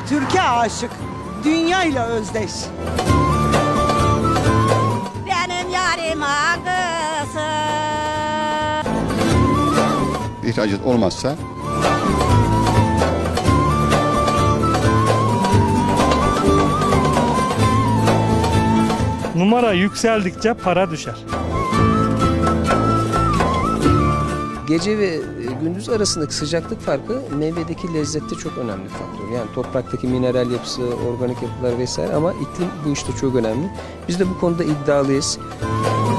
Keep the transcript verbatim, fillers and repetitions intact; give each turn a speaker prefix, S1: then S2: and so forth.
S1: Türkiye aşık, dünyayla özdeş.
S2: Benim yarim ağası.
S3: İhracat olmazsa
S4: numara yükseldikçe para düşer.
S5: Gece ve gündüz arasındaki sıcaklık farkı meyvedeki lezzette çok önemli faktör. Yani topraktaki mineral yapısı, organik yapılar vesaire, ama iklim bu işte çok önemli. Biz de bu konuda iddialıyız.